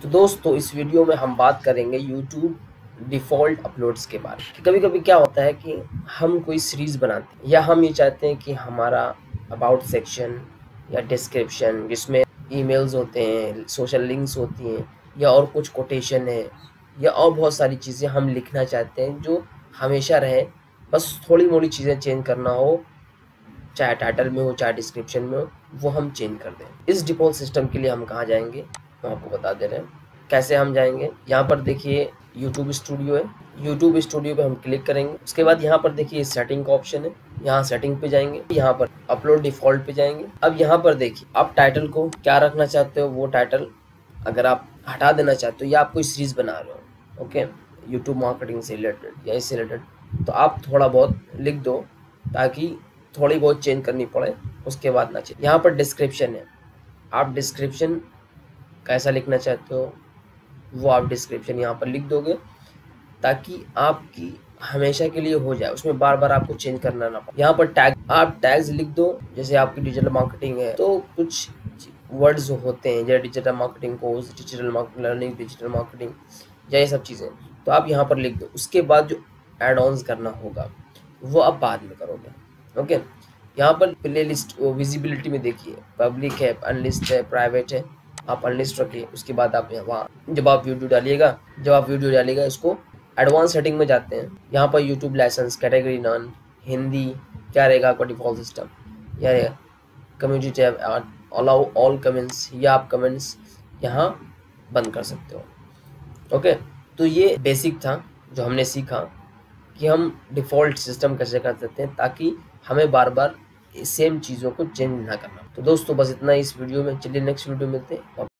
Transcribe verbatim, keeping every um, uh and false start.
तो दोस्तों इस वीडियो में हम बात करेंगे यूट्यूब डिफ़ॉल्ट अपलोड्स के बारे में। कभी कभी क्या होता है कि हम कोई सीरीज़ बनाते हैं या हम ये चाहते हैं कि हमारा अबाउट सेक्शन या डिस्क्रिप्शन जिसमें ईमेल्स होते हैं, सोशल लिंक्स होती हैं या और कुछ कोटेशन है या और बहुत सारी चीज़ें हम लिखना चाहते हैं जो हमेशा रहे, बस थोड़ी मोड़ी चीज़ें चेंज करना हो, चाहे टाइटल में हो चाहे डिस्क्रिप्शन में हो, वो हम चेंज कर दें। इस डिफ़ॉल्ट सिस्टम के लिए हम कहाँ जाएंगे, हम आपको बता दे रहे हैं कैसे हम जाएंगे। यहाँ पर देखिए यूट्यूब स्टूडियो है, यूट्यूब स्टूडियो पे हम क्लिक करेंगे। उसके बाद यहाँ पर देखिए सेटिंग का ऑप्शन है, यहाँ सेटिंग पे जाएंगे, यहाँ पर अपलोड डिफ़ॉल्ट पे जाएंगे। अब यहाँ पर देखिए आप टाइटल को क्या रखना चाहते हो, वो टाइटल अगर आप हटा देना चाहते हो या आप कोई सीरीज़ बना रहे हो, ओके, यूट्यूब मार्केटिंग से रिलेटेड या इससे रिलेटेड, तो आप थोड़ा बहुत लिख दो ताकि थोड़ी बहुत चेंज करनी पड़े, उसके बाद ना चेंज। यहाँ पर डिस्क्रिप्शन है, आप डिस्क्रिप्शन कैसा लिखना चाहते हो वो आप डिस्क्रिप्शन यहाँ पर लिख दोगे ताकि आपकी हमेशा के लिए हो जाए, उसमें बार बार आपको चेंज करना ना पड़े। यहाँ पर टैग, आप टैग्स लिख दो, जैसे आपकी डिजिटल मार्केटिंग है तो कुछ वर्ड्स होते हैं जैसे digital marketing course, digital marketing learning, digital marketing या ये सब चीज़ें, तो आप यहाँ पर लिख दो। उसके बाद जो एड ऑन्स करना होगा वो आप बाद में करोगे, ओके। यहाँ पर प्ले लिस्ट विजिबिलिटी में देखिए पब्लिक है, अनलिस्ट है, प्राइवेट है, आप अनलिस्ट रखिए। उसके बाद आप वहाँ जब आप वीडियो डालिएगा जब आप वीडियो डालिएगा इसको एडवांस सेटिंग में जाते हैं। यहाँ पर YouTube license category none, Hindi क्या रहेगा आपका डिफ़ॉल्ट सिस्टम, या community tab, allow all comments, या आप कमेंट्स यहाँ बंद कर सकते हो, ओके। तो ये बेसिक था जो हमने सीखा कि हम डिफ़ॉल्ट सिस्टम कैसे कर सकते हैं ताकि हमें बार बार सेम चीज़ों को चेंज ना करना। तो दोस्तों बस इतना इस वीडियो में, चलिए नेक्स्ट वीडियो मिलते हैं।